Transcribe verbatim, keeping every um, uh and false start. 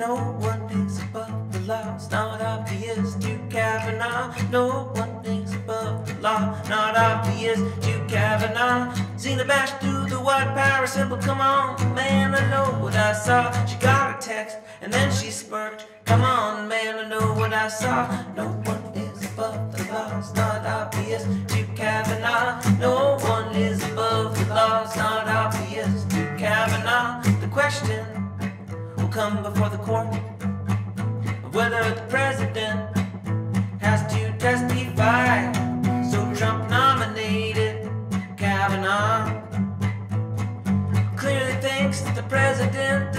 no one is above the law. It's not obvious to Kavanaugh. No one is above the law. Not obvious to Kavanaugh. Zina Bash through the white power symbol. Come on, man, I know what I saw. She got a text and then she smirked. Come on, man, I know what I saw. No one is above the law. It's not obvious to Kavanaugh. No one is above the law. It's not obvious to Kavanaugh. The question will come before the court whether the president has to testify. So Trump nominated Kavanaugh. Clearly thinks that the president